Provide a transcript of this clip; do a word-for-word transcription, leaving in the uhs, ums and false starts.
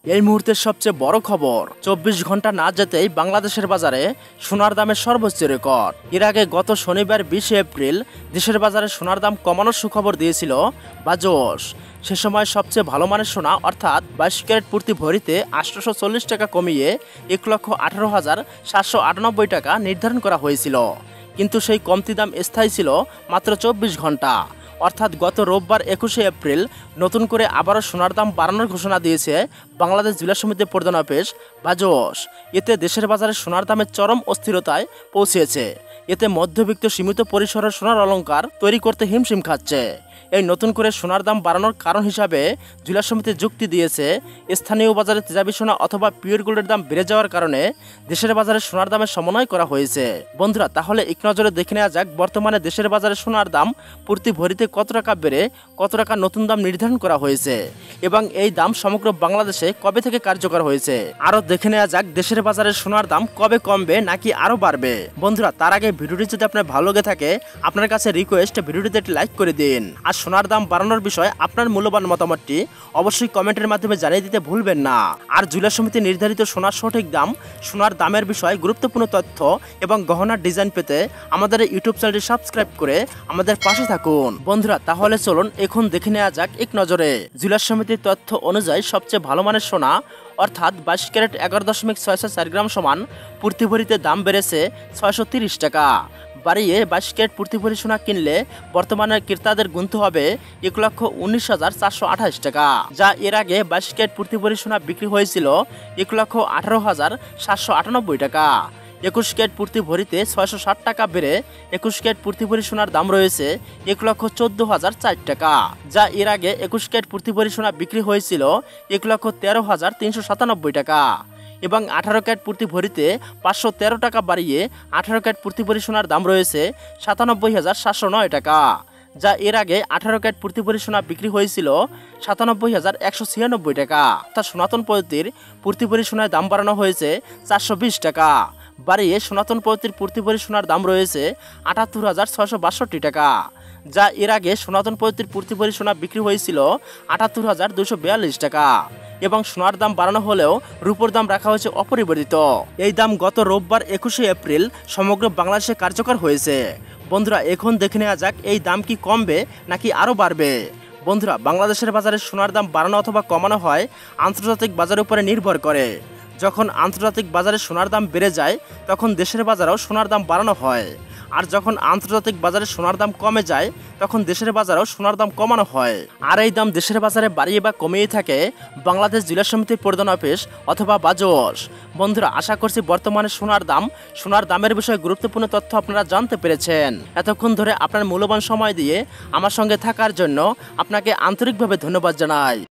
এই মুহূর্তের সবচেয়ে বড় খবর, চব্বিশ ঘন্টা না যেতেই বাংলাদেশের বাজারে সোনার দামের সর্বোচ্চ রেকর্ড। এর আগে গত শনিবার বিশে এপ্রিল দেশের বাজারে সোনার দাম কমানোর সুখবর দিয়েছিল বাজস। সে সময় সবচেয়ে ভালো মানের সোনা অর্থাৎ বাইশ ক্যারেট প্রতি ভরিতে আটশোশো চল্লিশ টাকা কমিয়ে এক লক্ষ আঠারো হাজার সাতশো আটানব্বই টাকা নির্ধারণ করা হয়েছিল। কিন্তু সেই কমতি দাম স্থায়ী ছিল মাত্র চব্বিশ ঘন্টা, অর্থাৎ গত রোববার একুশে এপ্রিল নতুন করে আবারও সোনার দাম বাড়ানোর ঘোষণা দিয়েছে বাংলাদেশ জুয়েলার্স সমিতির প্রধান অফিস বাজস। এতে দেশের বাজারে সোনার দামের চরম অস্থিরতায় পৌঁছেছে। এতে মধ্যবিত্ত সীমিত পরিসরের সোনার অলংকার তৈরি করতে হিমশিম খাচ্ছে। এই নতুন করে সোনার দাম বাড়ানোর কারণ হিসাবে জুয়েলার্স সমিতি যুক্তি দিয়েছে, স্থানীয় বাজারে তেজাবি সোনা অথবা পিওর গোল্ডের দাম বেড়ে যাওয়ার কারণে দেশের বাজারে সোনার দামের সমন্বয় করা হয়েছে। বন্ধুরা, তাহলে এক নজরে দেখে নেওয়া যাক বর্তমানে দেশের বাজারে সোনার দাম প্রতি ভরিতে কত টাকা বেড়ে কত টাকা নতুন দাম নির্ধারণ করা হয়েছে এবং এই দাম সমগ্র বাংলাদেশে কবে থেকে কার্যকর হয়েছে। আরও দেখে নেওয়া যাক দেশের বাজারে সোনার দাম কবে কমবে নাকি আরও বাড়বে। বন্ধুরা, তার আগে ভিডিওটি যদি আপনার ভালো লেগে থাকে আপনার কাছে রিকোয়েস্ট, ভিডিওটিতে একটি লাইক করে দিন। আর সোনার দাম বাড়ানোর বিষয়ে আপনার মূল্যবান মতামতটি অবশ্যই কমেন্টের মাধ্যমে জানিয়ে দিতে ভুলবেন না। আর জুয়েলার্স সমিতি নির্ধারিত সোনার সঠিক দাম, সোনার দামের বিষয়ে গুরুত্বপূর্ণ তথ্য এবং গহনার ডিজাইন পেতে আমাদের ইউটিউব চ্যানেলটি সাবস্ক্রাইব করে আমাদের পাশে থাকুন। বন্ধুরা, তাহলে চলুন এখন দেখে নেওয়া যাক এক নজরে জুয়েলার্স সমিতির তথ্য অনুযায়ী সবচেয়ে ভালো মানের সোনা অর্থাৎ বাইশ ক্যারেট এগারো দশমিক ছয়শো চার গ্রাম সমান প্রতি ভরিতে দাম বেড়েছে ছয়শো তিরিশ টাকা। বাড়িয়ে বাইশ ক্যারেট প্রতি ভরি সোনা কিনলে বর্তমানে ক্রেতাদের গুনতে হবে এক লক্ষ উনিশ হাজার চারশো আঠাশ টাকা, যা এর আগে বাইশ ক্যারেট প্রতি ভরি সোনা বিক্রি হয়েছিল এক লক্ষ আঠারো হাজার সাতশো আটানব্বই টাকা। একুশ ক্যারেট প্রতি ভরিতে ছয়শো ষাট টাকা বেড়ে একুশ ক্যারেট প্রতি ভরি সোনার দাম রয়েছে এক লক্ষ চোদ্দ হাজার চার টাকা, যা এর আগে একুশ ক্যারেট প্রতি ভরি সোনা বিক্রি হয়েছিল এক লক্ষ তেরো হাজার তিনশো সাতানব্বই টাকা। এবং আঠারো ক্যারেট প্রতি ভরিতে পাঁচশো তেরো টাকা বাড়িয়ে আঠারো ক্যারেট প্রতি ভরি সোনার দাম রয়েছে সাতানব্বই হাজার সাতশো নয় টাকা, যা এর আগে আঠারো ক্যারেট প্রতি ভরি সোনা বিক্রি হয়েছিল সাতানব্বই হাজার একশো ছিয়ানব্বই টাকা। অর্থাৎ সনাতন পদ্ধতির প্রতি ভরি সোনার দাম বাড়ানো হয়েছে চারশো বিশ টাকা, বাড়িয়ে সনাতন পদ্ধতির প্রতি ভরি সোনার দাম রয়েছে আটাত্তর হাজার ছয়শো বাষট্টি টাকা, যা এর আগে সনাতন পদ্ধতির প্রতি ভরি সোনা বিক্রি হয়েছিল আটাত্তর হাজার দুশো বিয়াল্লিশ টাকা। এবং সোনার দাম বাড়ানো হলেও রূপোর দাম রাখা হয়েছে অপরিবর্তিত। এই দাম গত রোববার একুশে এপ্রিল সমগ্র বাংলাদেশে কার্যকর হয়েছে। বন্ধুরা, এখন দেখে নেওয়া যাক এই দাম কি কমবে নাকি আরও বাড়বে। বন্ধুরা, বাংলাদেশের বাজারে সোনার দাম বাড়ানো অথবা কমানো হয় আন্তর্জাতিক বাজারের উপরে নির্ভর করে। যখন আন্তর্জাতিক বাজারে সোনার দাম বেড়ে যায় তখন দেশের বাজারেও সোনার দাম বাড়ানো হয়, আর যখন আন্তর্জাতিক বাজারে সোনার দাম কমে যায় তখন দেশের বাজারেও সোনার দাম কমানো হয়। আর এই দাম দেশের বাজারে বাড়িয়ে বা কমিয়ে থাকে বাংলাদেশ জুয়েলার্স সমিতির প্রধান অফিস অথবা বাজস। বন্ধুরা, আশা করছি বর্তমানে সোনার দাম, সোনার দামের বিষয়ে গুরুত্বপূর্ণ তথ্য আপনারা জানতে পেরেছেন। এতক্ষণ ধরে আপনার মূল্যবান সময় দিয়ে আমার সঙ্গে থাকার জন্য আপনাকে আন্তরিকভাবে ধন্যবাদ জানাই।